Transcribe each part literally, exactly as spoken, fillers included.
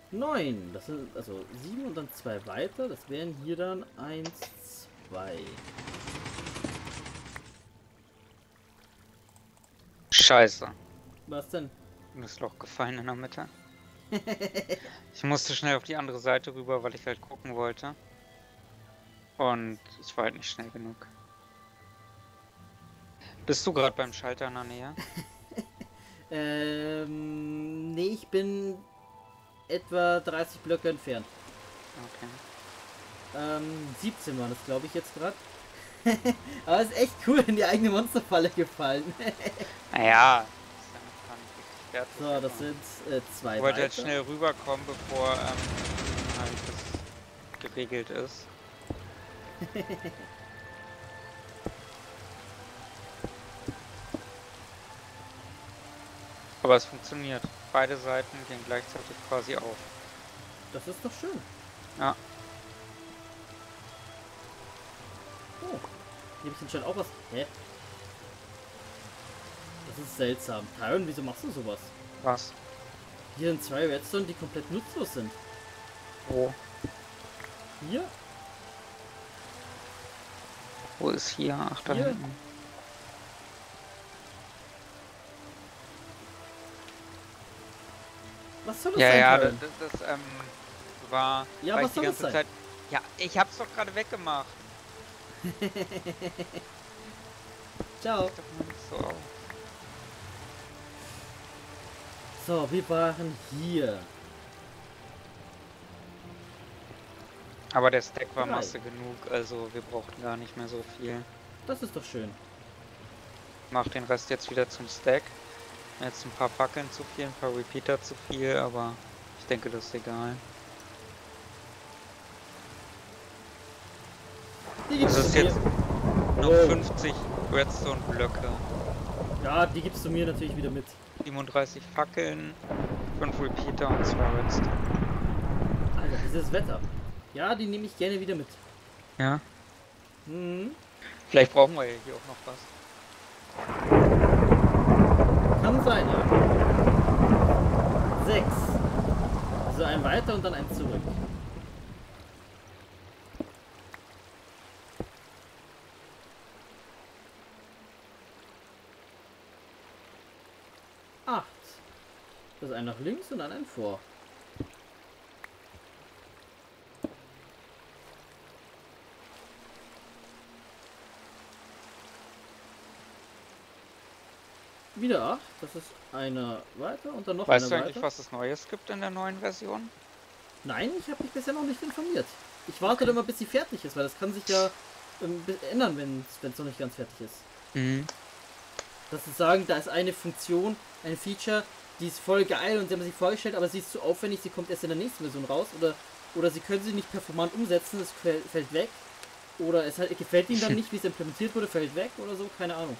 neun. Das sind also sieben und dann zwei weiter. Das wären hier dann eins, zwei. Scheiße. Was denn? Mir ist Loch gefallen in der Mitte. Ich musste schnell auf die andere Seite rüber, weil ich halt gucken wollte. Und ich war halt nicht schnell genug. Bist du gerade beim Schalter in der Nähe? ähm, nee, ich bin etwa dreißig Blöcke entfernt. Okay. Ähm, siebzehn waren das, glaube ich, jetzt gerade. Aber es ist echt cool, in die eigene Monsterfalle gefallen. Naja, ist ja noch gar nicht richtig fertig. So, das sind äh, zwei Ich wollte weiter. halt schnell rüberkommen, bevor ähm, halt das geregelt ist. Aber es funktioniert. Beide Seiten gehen gleichzeitig quasi auf. Das ist doch schön. Ja. Oh, hier habe ich anscheinend auch was. Hä? Das ist seltsam. Tyron, wieso machst du sowas? Was? Hier sind zwei Redstone, die komplett nutzlos sind. Wo? Hier? Wo ist hier? Ach, da Hier. hinten. Was soll das Ja, sein, ja, das, Tyron? das, das ähm, war, Ja, weil was ich die soll das ganze sein? Zeit... Ja, ich hab's doch gerade weggemacht. Ciao. Sieht doch mal nicht so aus. So, wir waren hier. Aber der Stack war Drei. Masse genug, also wir brauchten gar nicht mehr so viel. Das ist doch schön. Mach den Rest jetzt wieder zum Stack. Jetzt ein paar Fackeln zu viel, ein paar Repeater zu viel, aber ich denke, das ist egal. Die gibst Das ist du mir. jetzt noch Oh. fünfzig Redstone-Blöcke, Ja, die gibst du mir natürlich wieder mit. siebenunddreißig Fackeln, fünf Repeater und zwei Redstone. Alter, dieses Wetter. Ja, die nehme ich gerne wieder mit. Ja, Hm. vielleicht brauchen wir ja hier auch noch was. Kann sein, ja. Sechs. Also ein weiter und dann ein zurück. Acht. Das ist ein nach links und dann ein vor. Wieder acht. Das ist einer weiter und dann noch Weißt einer du eigentlich, weiter. was es Neues gibt in der neuen Version? Nein, ich habe mich bisher noch nicht informiert. Ich warte okay. immer, bis sie fertig ist, weil das kann sich ja ähm, ändern, wenn es noch nicht ganz fertig ist. Mhm. Dass sie sagen, da ist eine Funktion, ein Feature, die ist voll geil und sie haben sich vorgestellt, aber sie ist zu aufwendig, sie kommt erst in der nächsten Version raus. Oder, oder sie können sie nicht performant umsetzen, es fällt, fällt weg. Oder es halt, gefällt ihnen dann nicht, wie es implementiert wurde, fällt weg oder so, keine Ahnung.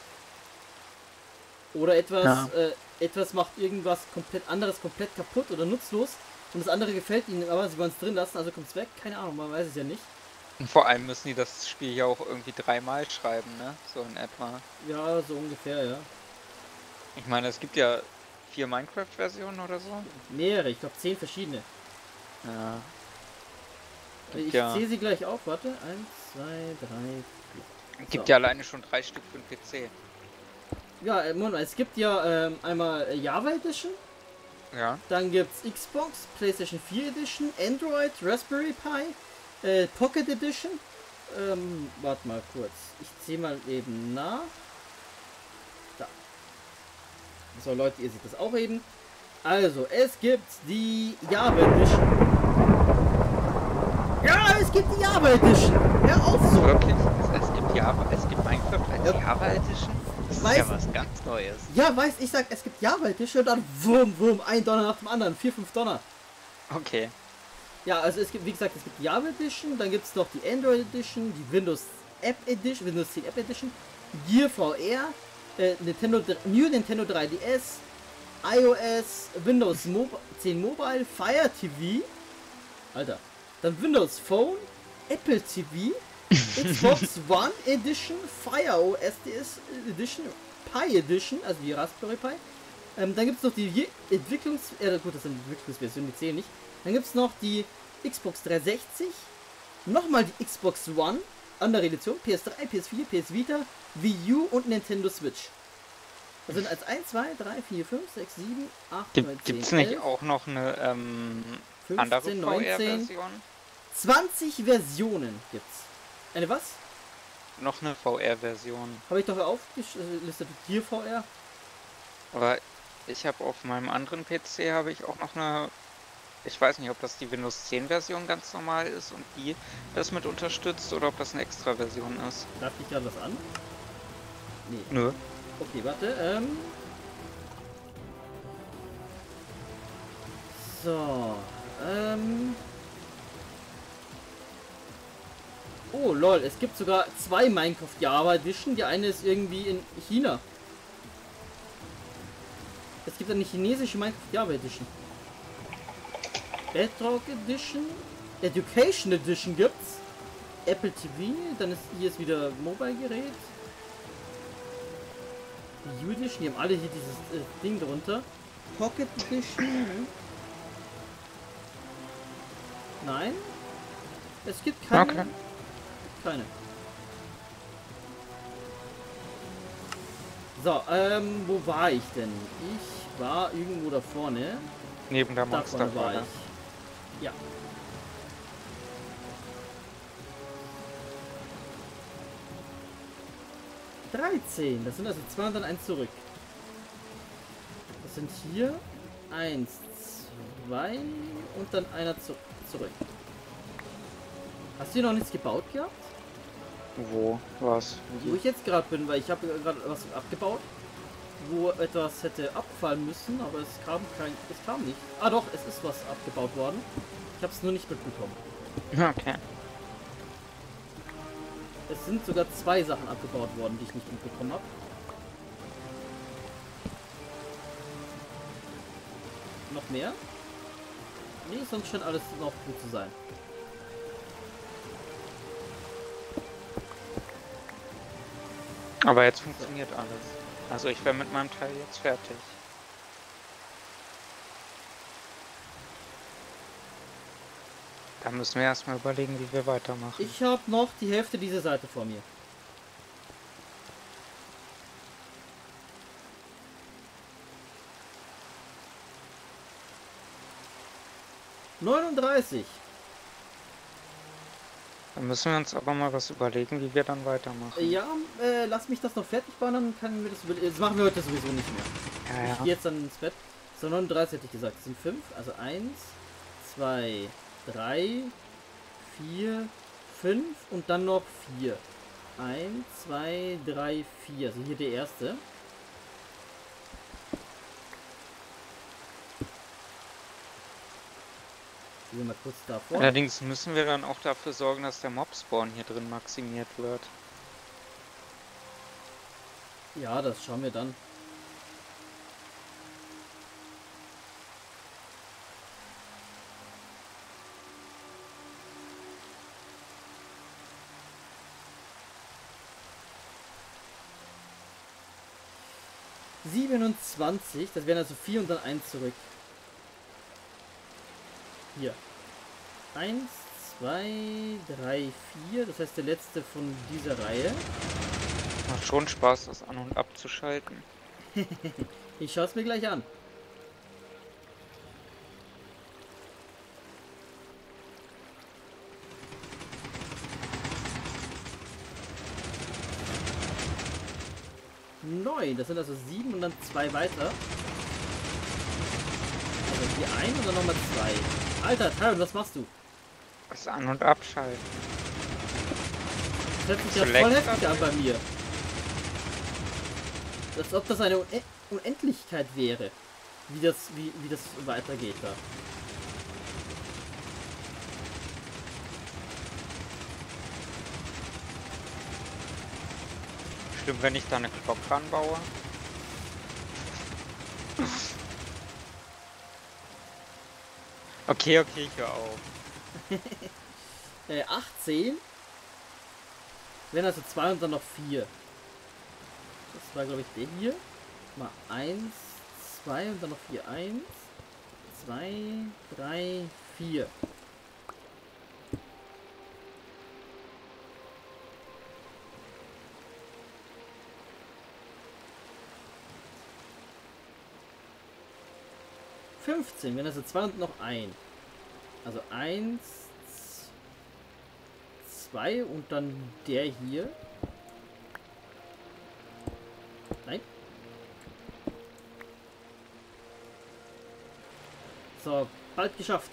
Oder etwas, Ja. äh, etwas macht irgendwas komplett anderes, komplett kaputt oder nutzlos. Und das andere gefällt ihnen, aber sie wollen es drin lassen, also kommt es weg. Keine Ahnung, man weiß es ja nicht. Und vor allem müssen die das Spiel ja auch irgendwie dreimal schreiben, ne? So in etwa. Ja, so ungefähr, ja. Ich meine, es gibt ja vier Minecraft-Versionen oder so. Mehrere, ich glaube zehn verschiedene. Ja. Ich ja. zähle sie gleich auf, warte. Eins, zwei, drei, vier. Gibt So. ja alleine schon drei Stück für den P C. Ja, äh, Moment, es gibt ja ähm, einmal äh, Java Edition. Ja. Dann gibt's Xbox, PlayStation vier Edition, Android, Raspberry Pi, äh, Pocket Edition. Ähm, warte mal kurz. Ich zähle mal eben nach. Da. So Leute, ihr seht das auch eben. Also, es gibt die Java Edition. Ja, es gibt die Java Edition. Hör auf so. Wirklich? Es, es gibt Java, es gibt Minecraft als Ja. Java Edition? Das ist Weiß- ja was ganz Neues. Ja, weiß, ich sag, es gibt Java Edition und dann wurm, wurm, ein Donner nach dem anderen. Vier, fünf Donner. Okay. Ja, also es gibt, wie gesagt, es gibt die Java Edition, dann gibt es noch die Android Edition, die Windows App Edition, Windows zehn App Edition, Gear V R, äh, Nintendo, New Nintendo drei D S, iOS, Windows Mo zehn Mobile, Fire T V, Alter, dann Windows Phone, Apple T V, Xbox One Edition, Fire O S D S Edition, Pi Edition, also die Raspberry Pi, Ähm, dann gibt es noch die Je- Entwicklungs... Äh, gut, das sind Entwicklungsversionen, die zählen nicht. Dann gibt es noch die Xbox dreihundertsechzig. Nochmal die Xbox One. Andere Edition. P S drei, P S vier, P S Vita, Wii U und Nintendo Switch. Das sind als eins, zwei, drei, vier, fünf, sechs, sieben, acht, neun, zehn, Gibt es nicht auch noch eine ähm, andere fünfzehn, V neunzehn, R-Version? zwanzig Versionen gibt's. Eine was? Noch eine V R-Version. Habe ich doch aufgelistet. Hier V R. Aber ich habe auf meinem anderen P C habe ich auch noch eine... Ich weiß nicht, ob das die Windows zehn Version ganz normal ist und die das mit unterstützt oder ob das eine extra Version ist. Darf ich gerade was an? Nee. Nö. Okay, warte. Ähm. So. Ähm. Oh, lol. Es gibt sogar zwei Minecraft Java Edition. Die eine ist irgendwie in China. Es gibt eine chinesische Minecraft Java Edition. Bedrock Edition. Education Edition gibt's. Apple T V. Dann ist hier ist wieder Mobile Gerät. Die Edition, die haben alle hier dieses äh, Ding drunter. Pocket Edition. Nein. Es gibt keine. Okay. Keine. So, ähm, wo war ich denn? Ich war irgendwo da vorne. Neben der Da vorne war Monsterfalle. ich. Ja. dreizehn. Das sind also zwei und dann eins zurück. Das sind hier eins, zwei und dann einer zu zurück. Hast du hier noch nichts gebaut gehabt? Wo? Was? Wo ich jetzt gerade bin, weil ich habe gerade was abgebaut, wo etwas hätte abfallen müssen, aber es kam kein, es kam nicht. Ah doch, es ist was abgebaut worden. Ich habe es nur nicht mitbekommen. Okay. Es sind sogar zwei Sachen abgebaut worden, die ich nicht mitbekommen habe. Noch mehr? Nee, sonst scheint alles noch gut zu sein. Aber jetzt funktioniert alles. Also ich wäre mit meinem Teil jetzt fertig. Da müssen wir erstmal überlegen, wie wir weitermachen. Ich habe noch die Hälfte dieser Seite vor mir. neununddreißig. Dann müssen wir uns aber mal was überlegen, wie wir dann weitermachen. Ja, äh, lass mich das noch fertig bauen, dann können wir das über das machen wir heute sowieso nicht mehr. Ja, Ich gehe jetzt dann ins Bett. So, neununddreißig hätte ich gesagt. Das sind fünf. Also eins, zwei, drei, vier, fünf und dann noch vier. eins, zwei, drei, vier. Also hier der erste. Gehen wir mal kurz davor. Allerdings müssen wir dann auch dafür sorgen, dass der Mob-Spawn hier drin maximiert wird. Ja, das schauen wir dann. siebenundzwanzig, das wären also vier und dann eins zurück. Hier. eins, zwei, drei, vier. Das heißt der letzte von dieser Reihe. Macht schon Spaß, das an- und abzuschalten. Ich schaue es mir gleich an. Neun, das sind also sieben und dann zwei weiter. Also hier ein und dann nochmal zwei. Alter, Tyron, was machst du? Das an- und abschalten. Das hört sich ja Select voll heftig an abschalten. bei mir. Als ob das eine Une- Unendlichkeit wäre. Wie das, wie, wie das weitergeht da. Stimmt, wenn ich da eine Glocke ranbaue. Okay, okay, ich höre auf. Äh, achtzehn. Wenn also zwei und dann noch vier. Das war glaube ich der hier. Mal eins, zwei und dann noch vier. eins, zwei, drei, vier. fünfzehn, wenn also zwei und noch ein. Also eins, zwei und dann der hier. Nein. So, bald geschafft.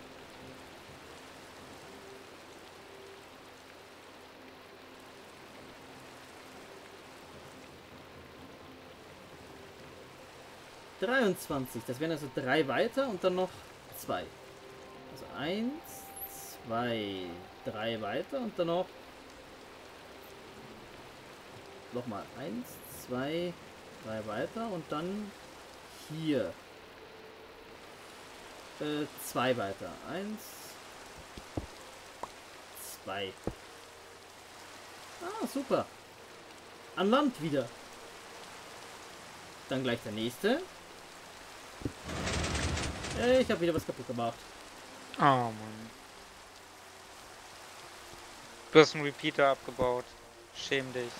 dreiundzwanzig, das wären also drei weiter und dann noch zwei. Also eins, zwei, drei weiter und dann noch nochmal eins, zwei, drei weiter und dann hier äh, zwei weiter. eins, zwei. Ah, super. An Land wieder. Dann gleich der nächste. Ich habe wieder was kaputt gemacht. Oh Mann. Du hast einen Repeater abgebaut. Schäm dich.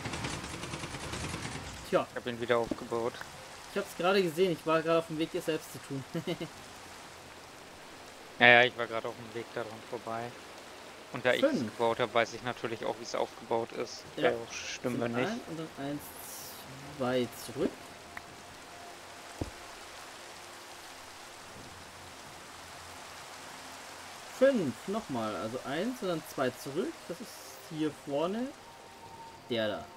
Tja. Ich habe ihn wieder aufgebaut. Ich habe es gerade gesehen. Ich war gerade auf dem Weg, es selbst zu tun. Ja, ja, ich war gerade auf dem Weg daran vorbei. Und da ich es Fünf. gebaut habe, weiß ich natürlich auch, wie es aufgebaut ist. Ja. Wäre auch schlimm, wenn nicht. Ein und dann eins, zwei zurück. Fünf, nochmal. Also eins und dann zwei zurück. Das ist hier vorne. Der da.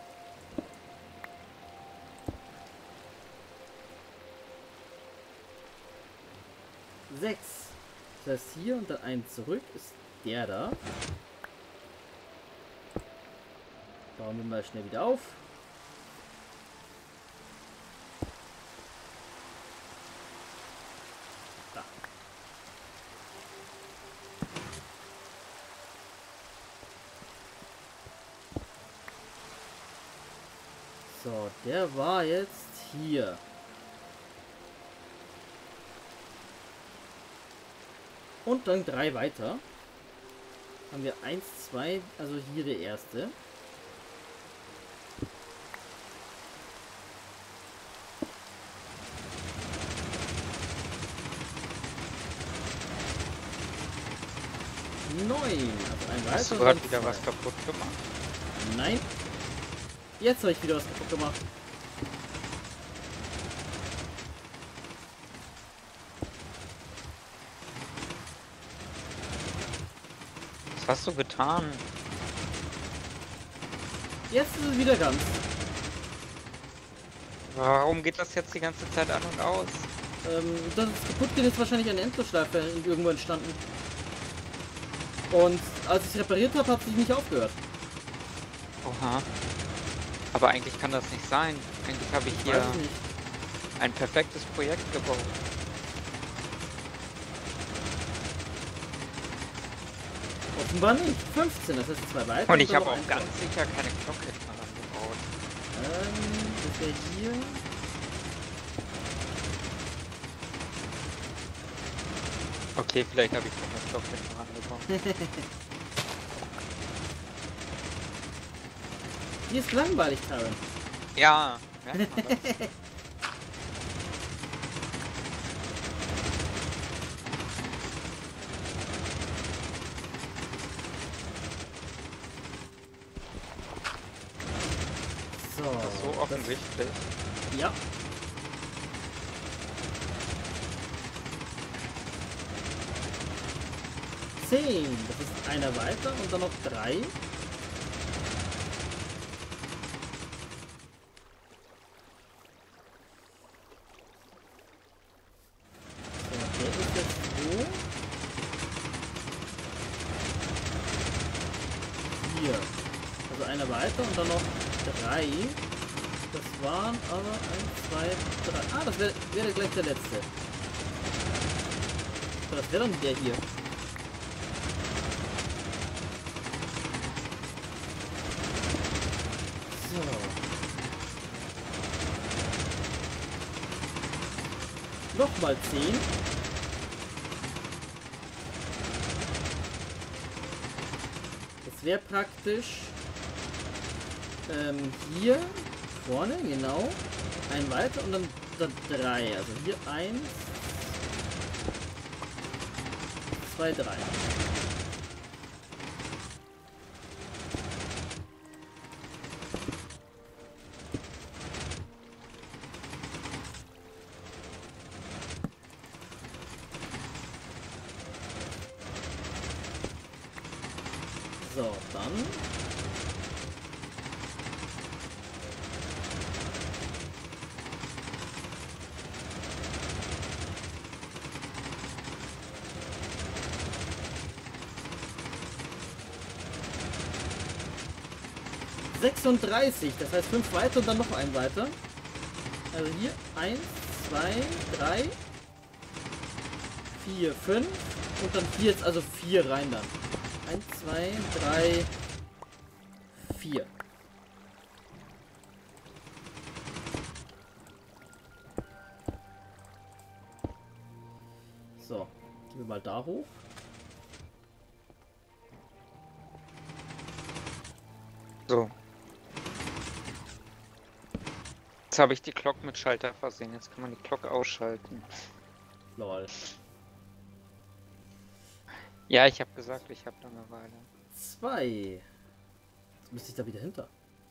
Sechs. Das heißt hier und dann eins zurück ist der da. Bauen wir mal schnell wieder auf. Da. So, der war jetzt hier. Und dann drei weiter. Haben wir eins, zwei, also hier der erste. Neun. Also ein Hast du weiter. gerade wieder was kaputt gemacht? Nein. Jetzt habe ich wieder was kaputt gemacht. Was hast du getan? Jetzt ist es wieder ganz. Warum geht das jetzt die ganze Zeit an und aus? Ähm, das ist kaputt geht, ist wahrscheinlich eine Endlosschleife irgendwo entstanden. Und als ich es repariert habe, hat sie nicht aufgehört. Oha. Aber eigentlich kann das nicht sein. Eigentlich habe ich hier Weiß ich nicht. ein perfektes Projekt gebaut. Offenbar nicht. fünfzehn, das ist zwei weiter. Und ich dann habe noch auch ein ganz sicher keine Glocke dran gebaut. Ähm, das wäre hier. Okay, vielleicht habe ich noch eine Glocke dran gebaut. Hier ist langweilig, Karen. Ja, merkt man das. So. Das ist so offensichtlich. Ja. Zehn. Das ist einer weiter und dann noch drei. So, der ist jetzt wo? Hier. Also einer weiter und dann noch drei. Das waren aber eins, zwei, drei. Ah, das wäre wär gleich der letzte. So, das wäre dann der hier. So. Nochmal zehn. Das wäre praktisch ähm, hier vorne, genau. Ein weiter und dann, dann drei. Also hier eins, zwei, drei. So, dann. sechsunddreißig, das heißt fünf weiter und dann noch ein weiter. Also hier eins, zwei, drei, vier, fünf und dann hier jetzt also vier rein dann. eins, zwei, drei, vier. So, gehen wir mal da hoch. So. Jetzt habe ich die Glock mit Schalter versehen. Jetzt kann man die Glock ausschalten. Lol. Ja, ich habe gesagt, ich habe Langeweile. Zwei. Jetzt müsste ich da wieder hinter.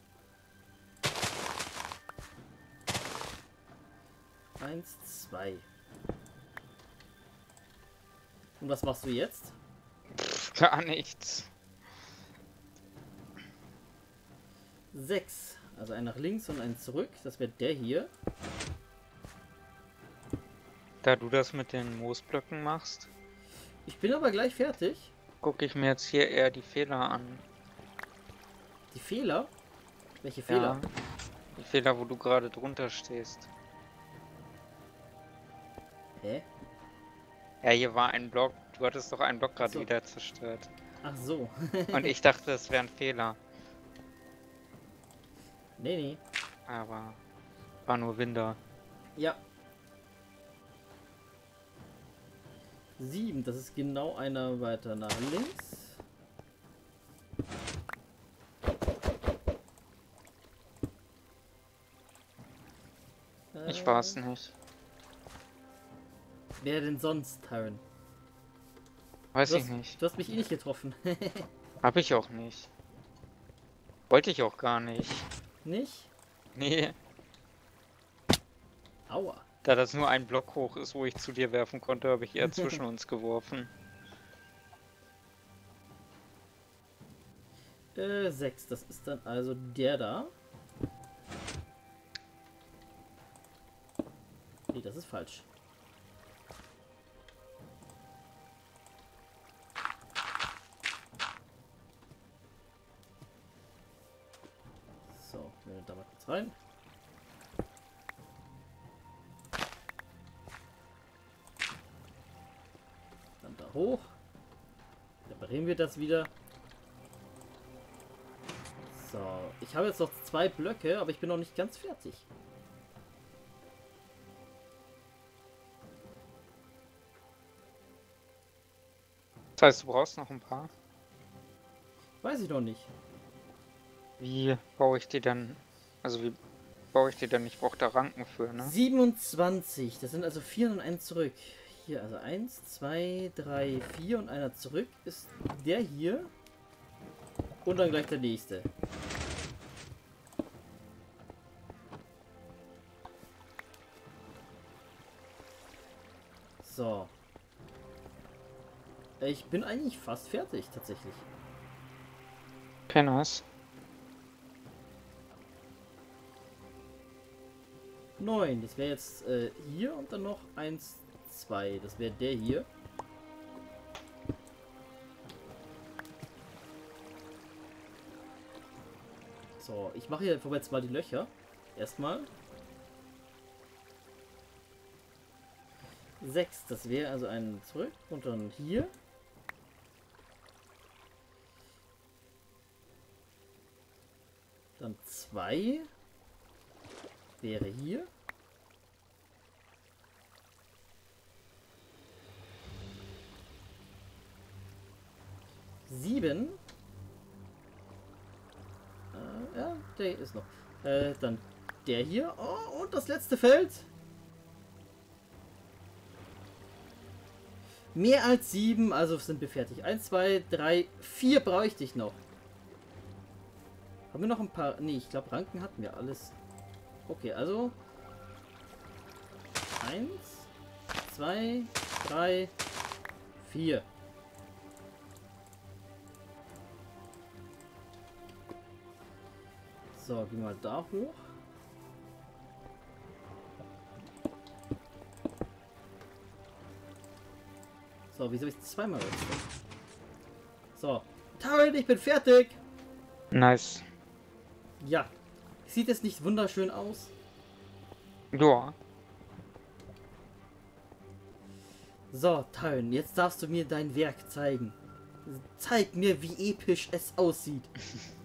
Eins, zwei. Und was machst du jetzt? Pff, gar nichts. Sechs. Also ein nach links und ein zurück. Das wäre der hier. Da du das mit den Moosblöcken machst, Ich bin aber gleich fertig. gucke ich mir jetzt hier eher die Fehler an. Die Fehler? Welche Fehler? Ja, die Fehler, wo du gerade drunter stehst. Hä? Ja, hier war ein Block. Du hattest doch einen Block gerade So. wieder zerstört. Ach so. Und ich dachte, es wäre ein Fehler. Nee, nee. Aber war nur Winder. Ja. Sieben. Das ist genau einer weiter nach links. Ich war's nicht. Wer denn sonst, Tyron? Weiß Du ich hast, nicht. du hast mich eh nicht getroffen. Hab ich auch nicht. Wollte ich auch gar nicht. Nicht? Nee, Aua. da das nur ein Block hoch ist, wo ich zu dir werfen konnte, habe ich eher zwischen uns geworfen. Äh, sechs. Das ist dann also der da. Nee, das ist falsch. So, wir da mal kurz rein. Dann da hoch. Reparieren wir das wieder. So, ich habe jetzt noch zwei Blöcke, aber ich bin noch nicht ganz fertig. Das heißt, du brauchst noch ein paar. Weiß ich noch nicht. Wie baue ich die dann? Also wie baue ich die dann? Ich brauche da Ranken für, ne? siebenundzwanzig. Das sind also vier und ein zurück. Hier, also eins, zwei, drei, vier und einer zurück ist der hier. Und dann gleich der nächste. So. Ich bin eigentlich fast fertig, tatsächlich. Okay, nice. neun. Das wäre jetzt äh, hier und dann noch eins, zwei. Das wäre der hier. So, ich mache hier jetzt mal die Löcher. Erstmal. sechs. Das wäre also ein zurück und dann hier. Dann zwei wäre hier. sieben. Äh, ja, der ist noch. Äh, dann der hier. Oh, und das letzte Feld. Mehr als sieben, also sind wir fertig. eins, zwei, drei, vier bräuchte ich noch. Haben wir noch ein paar... Nee, ich glaube, Ranken hatten wir alles. Okay, also... eins, zwei, drei, vier. So, gehen wir mal da hoch. So, wieso habe ich zweimal Redstone? So, Taryn, ich bin fertig. Nice. Ja. Sieht es nicht wunderschön aus? Ja. So, Taryn, jetzt darfst du mir dein Werk zeigen. Zeig mir, wie episch es aussieht.